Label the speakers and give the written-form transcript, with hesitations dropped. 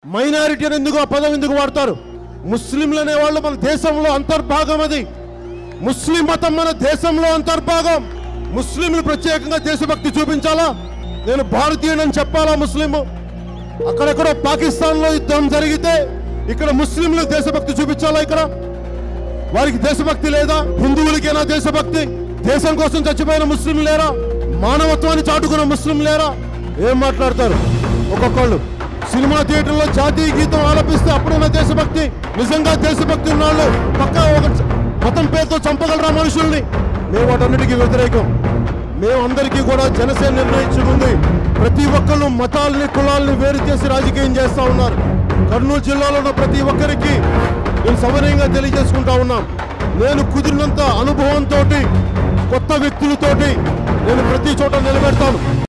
Speaker 1: Minority అని ఎందుకు ఆ పదం ఎందుకు వాడతారు? ముస్లింలు అనే వాళ్ళు మన దేశంలో అంతర్భాగం. అది ముస్లిం మతం మన దేశంలో అంతర్భాగం. ముస్లింలు ప్రత్యేకంగా దేశభక్తి చూపించాలా? నేను భారతీయుడని చెప్పాలా? ముస్లిం అక్కడెక్కడో పాకిస్తాన్లో యుద్ధం జరిగితే ఇక్కడ ముస్లింలు దేశభక్తి చూపించాలా? ఇక్కడ వారికి దేశభక్తి లేదా? హిందువులకేనా దేశభక్తి? దేశం కోసం చచ్చిపోయిన ముస్లిం లేరా? మానవత్వాన్ని చాటుకున్న ముస్లిం లేరా? ఏం మాట్లాడతారు ఒక్కొక్కళ్ళు? సినిమా థియేటర్లో జాతీయ గీతం ఆలపిస్తే అప్పుడున్న దేశభక్తి. నిజంగా దేశభక్తి ఉన్నాళ్ళు పక్కా ఒక మతం పేరుతో చంపగలరా మనుషుల్ని? మేము వాటన్నిటికీ వ్యతిరేకం. మేమందరికీ కూడా జనసేన నిర్ణయించుకుంది, ప్రతి ఒక్కళ్ళు మతాలని కులాలని వేరు చేసి రాజకీయం చేస్తా ఉన్నారు. కర్నూలు జిల్లాలో ఉన్న ప్రతి ఒక్కరికి నేను సవినయంగా తెలియజేసుకుంటా ఉన్నాం. నేను కుదిరినంత అనుభవంతో కొత్త వ్యక్తులతోటి నేను ప్రతి చోట నిలబెడతాను.